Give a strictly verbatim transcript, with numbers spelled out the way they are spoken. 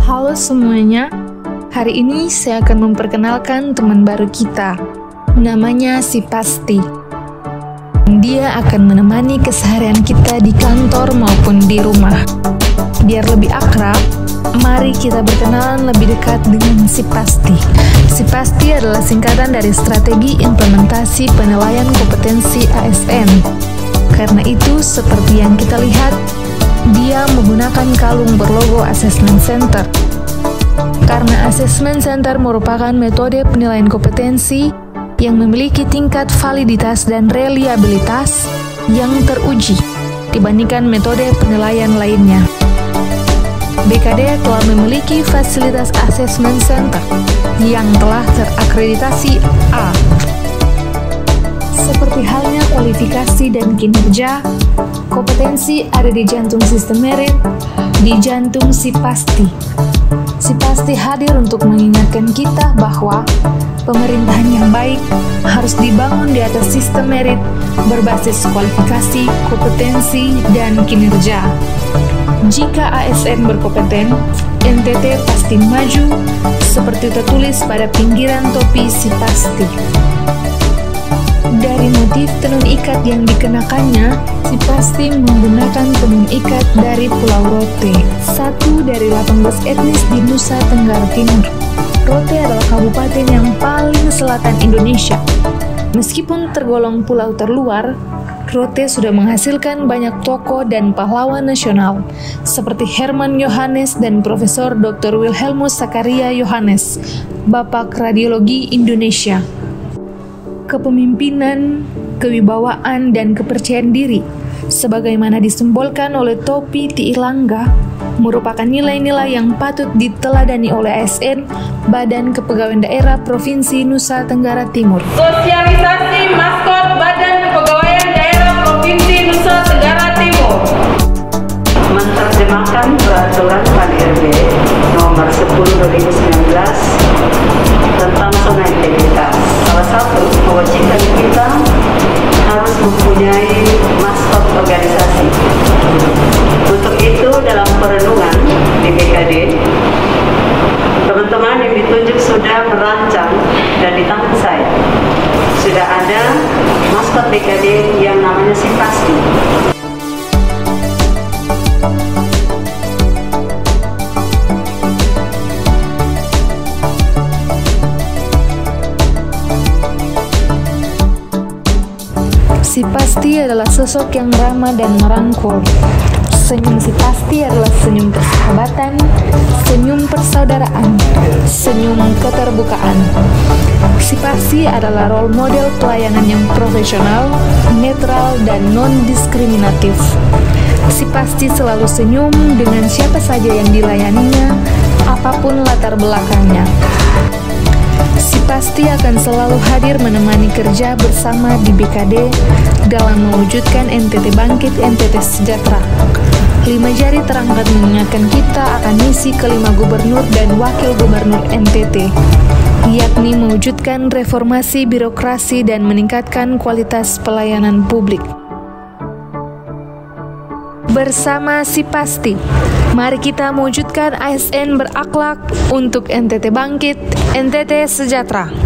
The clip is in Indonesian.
Halo semuanya, hari ini saya akan memperkenalkan teman baru kita. Namanya si Pasti. Dia akan menemani keseharian kita di kantor maupun di rumah. Biar lebih akrab, mari kita berkenalan lebih dekat dengan si Pasti. Si Pasti adalah singkatan dari Strategi Implementasi Penilaian Kompetensi A S N. Karena itu, seperti yang kita lihat, dia menggunakan kalung berlogo Assessment Center. Karena Assessment Center merupakan metode penilaian kompetensi yang memiliki tingkat validitas dan reliabilitas yang teruji dibandingkan metode penilaian lainnya. B K D telah memiliki fasilitas Assessment Center yang telah terakreditasi A. Seperti halnya kualifikasi dan kinerja, kompetensi ada di jantung sistem merit, di jantung si Pasti. Si Pasti hadir untuk mengingatkan kita bahwa pemerintahan yang baik harus dibangun di atas sistem merit berbasis kualifikasi, kompetensi, dan kinerja. Jika A S N berkompeten, N T T pasti maju, seperti tertulis pada pinggiran topi si Pasti. Dari motif tenun ikat yang dikenakannya, si Pasti menggunakan tenun ikat dari Pulau Rote, satu dari delapan belas etnis di Nusa Tenggara Timur. Rote adalah kabupaten yang paling selatan Indonesia. Meskipun tergolong pulau terluar, Rote sudah menghasilkan banyak tokoh dan pahlawan nasional, seperti Herman Yohanes dan Profesor Doktor Wilhelmus Zakaria Yohanes, Bapak Radiologi Indonesia. Kepemimpinan, kewibawaan, dan kepercayaan diri, sebagaimana disimbolkan oleh topi Tiilangga, merupakan nilai-nilai yang patut diteladani oleh A S N, Badan Kepegawaian Daerah Provinsi Nusa Tenggara Timur. Sosialisasi maskot Badan Kepegawaian Daerah Provinsi Nusa Tenggara Timur. Menerjemahkan peraturan K D R B nomor sepuluh dua ribu sembilan belas tentang zona integritas. Salah satu kewajiban kita harus mempunyai maskot organisasi. Untuk itu dalam perenungan di B K D, teman-teman yang ditunjuk sudah merancang dan di tangan saya sudah ada maskot B K D yang namanya si Pasti. Si Pasti adalah sosok yang ramah dan merangkul. Senyum si Pasti adalah senyum persahabatan, senyum persaudaraan, senyum keterbukaan. Si Pasti adalah role model pelayanan yang profesional, netral, dan non-diskriminatif. Si Pasti selalu senyum dengan siapa saja yang dilayaninya, apapun latar belakangnya. Si Pasti akan selalu hadir menemani kerja bersama di B K D dalam mewujudkan N T T Bangkit, N T T Sejahtera. Lima jari terangkat mengingatkan kita akan misi kelima gubernur dan wakil gubernur N T T, yakni mewujudkan reformasi birokrasi dan meningkatkan kualitas pelayanan publik. Bersama si Pasti, mari kita mewujudkan A S N berakhlak untuk N T T Bangkit, N T T Sejahtera.